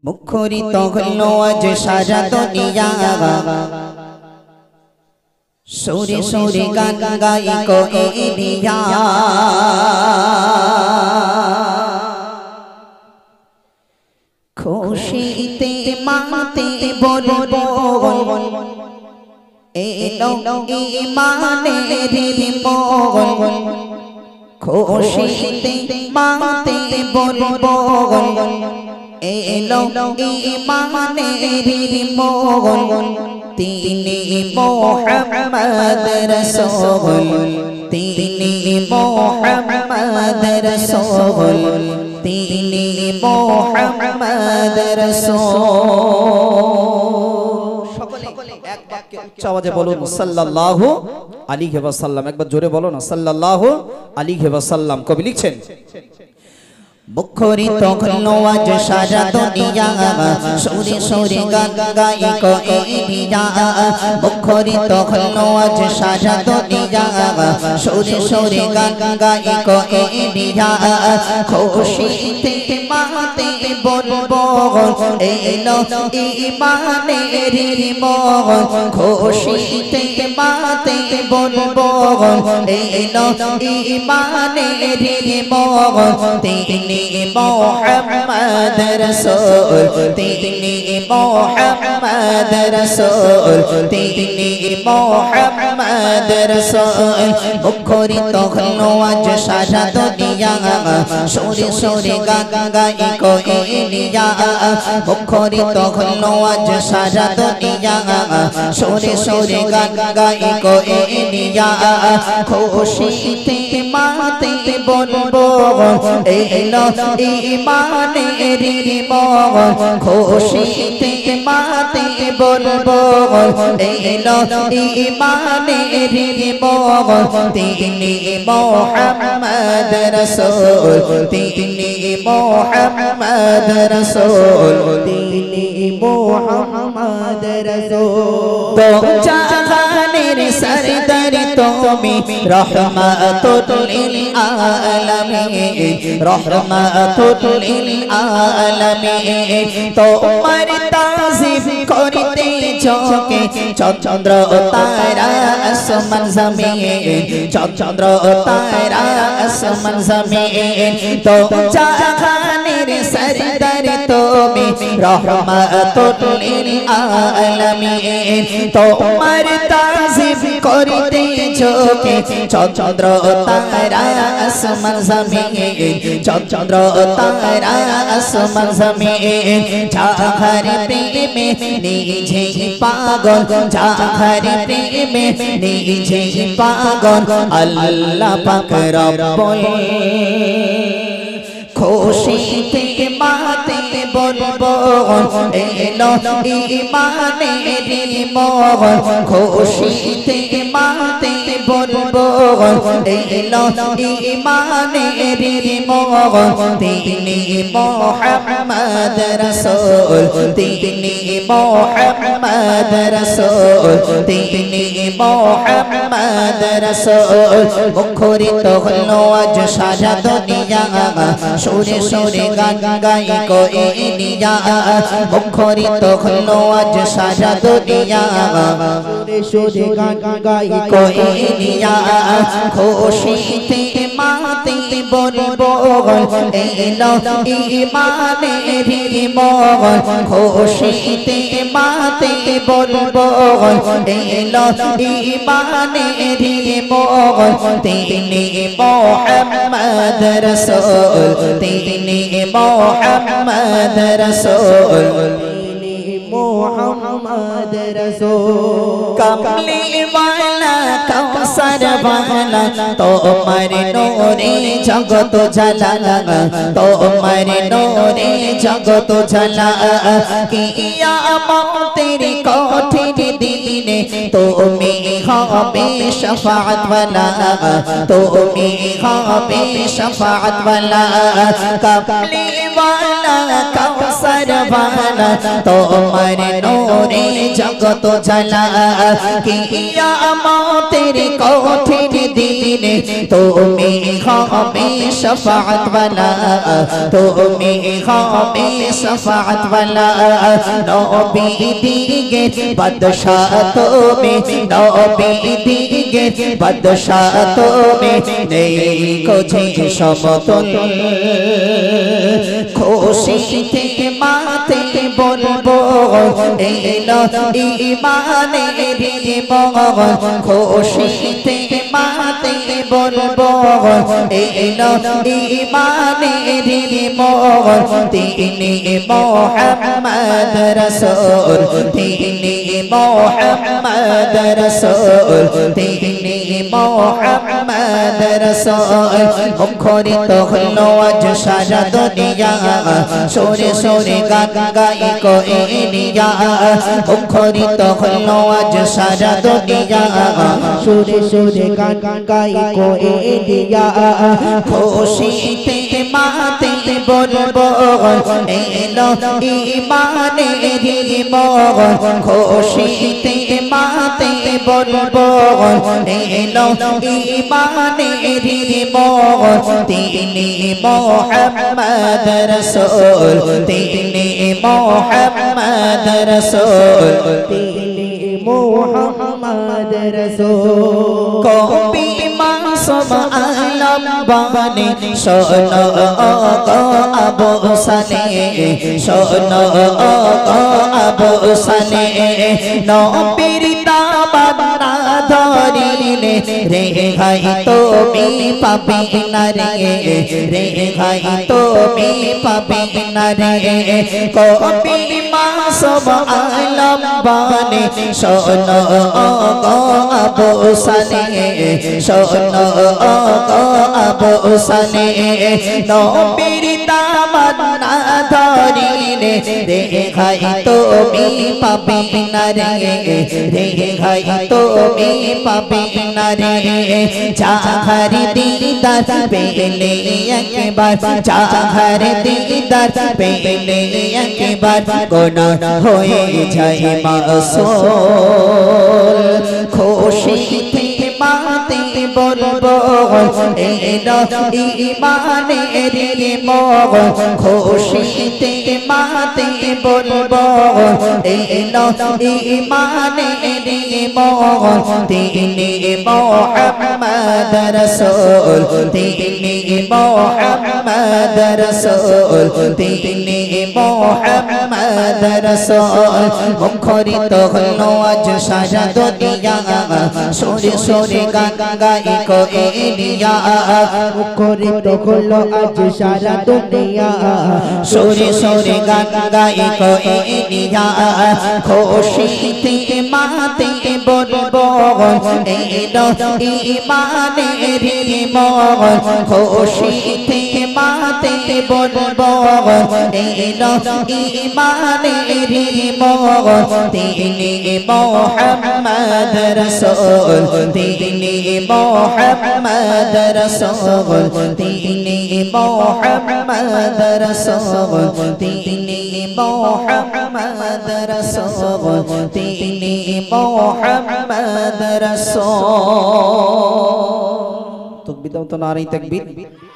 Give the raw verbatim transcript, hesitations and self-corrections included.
মুখরিত হল আজ সারা দুনিয়া সুরে সুরে গান গাই কইরিয়া খুশিতে মাতে বলবো এলো ঈমানের মোল খুশিতে মাতে বলবো এলো ঈমানের মোল তিনি মুহাম্মদ রাসূল তিনি মুহাম্মদ রাসূল তিনি মুহাম্মদ রাসূল সকলে এক বাক্যে উচ্চ আওয়াজে বলুন সাল্লাল্লাহু আলাইহি ওয়াসাল্লাম। একবার জোরে বলো না সাল্লাল্লাহু আলাইহি ওয়াসাল্লাম। কবি লিখছেন মুখরিত হল আজ সারা দুনিয়া সুরে সুরে গান গাই কইরিয়া মুখরিত হল আজ সারা দুনিয়া সুরে সুরে গান গাই কইরিয়া খুশিতে মাতে বলবো এলো ঈমানের মোল খুশিতে মাতে বলবো এলো ঈমানের মোল তিনি মুহাম্মদ রাসূল তিনি মুহাম্মদ রাসূল তিনি মুহাম্মদ রাসূল মুখরিত হল আজ সারা দুনিয়া সুরে সুরে গান গাই কইরিয়া মুখরিত হল আজ সারা দুনিয়া সুরে সুরে গান গাই কইরিয়া খুশিতে মাতে বলবো এলো ঈমানের মোল খুশিতে মাতে বলবো এলো ঈমানের মোল তিনি মুহাম্মদ রাসূল তিনি মুহাম্মদ রাসূল তিনি মুহাম্মদ রাসূল তো জাহানের সরদার তুমি রহমাতুল লিল আলামিন রহমাতুল লিল আলামিন তোমার তাজিম করতে চোখে চন্দ্র তারা আসমান জমিন চন্দ্র তারা আসমান জমিন তো জাহানের সরদার তুমি রহমাতুল লিল আলামিন তোমার তাজিম করতে চোখে চন্দ্র তারা আসমান জমিন চন্দ্র তারা আসমান জমিন যাহার প্রেমে নিজে পাগল যাহার প্রেমে নিজে পাগল আল্লাহ পাক রব্বুল খুশিতে মাতে বলবো এলো ঈমানের মোল খুশিতে মাতে বলবো এলো ঈমানের মোল তিনি মুহাম্মদ রাসূল তিনি মুহাম্মদ রাসূল তিনি মুহাম্মদ রাসূল মুখরিত হল আজ সারা দুনিয়া সুরে সুরে গান গাই কইরিয়া মুখরিত হল আজ সারা দুনিয়া সুরে সুরে গান গাই কইরিয়া খুশিতে মাতে বলবো এলো ঈমানের মোল খুশিতে মাতে বলবো এলো ঈমানের মোল তিনি মুহাম্মদ রাসূল তিনি মুহাম্মদ রাসূল তিনি মুহাম্মদ রাসূল কমলি ওয়ালা কাউসার ওয়ালা তোমার নূরে জগত জ্বালা তোমার নূরে জগত জ্বালা কিয়ামতের কঠিন দিনে তুমি হবে শাফাআত ওয়ালা তুমি হবে শাফাআত ওয়ালা কমলি ওয়ালা কাউসার सरवाना তোমার নূরে জগত জ্বালা কিয়ামতের কঠিন দিনে তুমি হবে শফাআত ওয়ালা তুমি হবে শফাআত ওয়ালা নবী দিগে বাদশাহ তুমি নবী দিগে বাদশাহ তুমি নেই কোঝে সমতল খুশিতে মাতে বলবো এলো ঈমানের মগন খুশিতে মাতে বলবো এলো ঈমানের মগন তিনি মুহাম্মদ রাসূল তিনি মুহাম্মদ রাসূল তিনি মুহাম্মদ রাসূল মুখরিত হলো আজ সারা দুনিয়া সোরে সোরে গান গাই কোইনিয়া মুখরিত হলো আজ সারা দুনিয়া সোরে সোরে গান গাই কোইনিয়া খুশিতে মাতে বলবো এলো ঈমানের মগন খুশিতে মাতে বলবো এলো ঈমানের মগন তিনি মুহাম্মদ রাসূল তিনি মুহাম্মদ রাসূল তিনি মুহাম্মদ রাসূল কবি মাসুম আলম বানে শোনো গো আবু সানে শোনো গো আবু সানে নবীর দামান না ধরিলে রে ভাই তুমি পাবে না রে রে ভাই তুমি পাবে না রে কবি মাসুম আলম বানে শোনো গো আবু সানে শোনো গো আবু সানে নবীর দামান না ধরিলে রে ভাই তুমি পাবে না রে রে ভাই তুমি পাবে না রে চাহার দিদার পেলে একবার চাহার দিদার পেলে একবার গুনাহ হয়ে যায় মাসুল খুশিতে মাতে বলবো এলো ঈমানের মগন খুশিতে মাতে বলবো এলো ঈমানের মগন তিনি মুহাম্মদ রাসূল তিনি মুহাম্মদ রাসূল তিনি মুহাম্মদ রাসূল মুখরিত হলো আজ সারা দুনিয়া সোরে সোরে গান গাই কোইনিয়া মুখরিত হলো আজ সারা দুনিয়া সোরে সোরে গান গাই কোইনিয়া খুশিতে মাতে বলবো এলো ঈমানের মগন খুশিতে মাতে বলবো এলো ঈমানের মগন তিনি মুহাম্মদ রাসূল তিনি মুহাম্মদ রাসূল তিনি মুহাম্মদ রাসূল তিনি মুহাম্মদ রাসূল তিনি মুহাম্মদ রাসূল তাকবীর দাও তো নারে তাকবীর